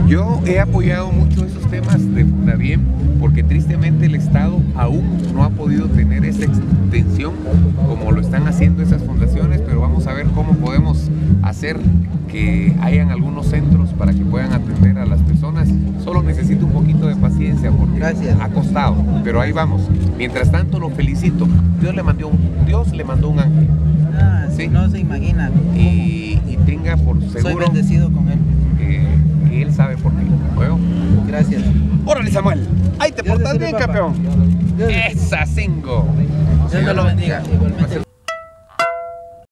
Yo he apoyado mucho esos temas de Fundabiem porque tristemente el Estado aún no ha podido tener esa extensión como lo están haciendo esas fundaciones, pero vamos a ver cómo podemos hacer que hayan algunos centros para que puedan atender a las personas. Solo necesito un poquito de paciencia porque ha costado, pero ahí vamos. Mientras tanto lo felicito. Dios le mandó un ángel. ¿Sí? No se imagina. Y tenga por seguro. Soy bendecido con él. Que él sabe por qué. ¿Luego? Gracias. Órale, Samuel. Ahí te portas bien, campeón. Esa cinco. Dios me lo bendiga. Igualmente.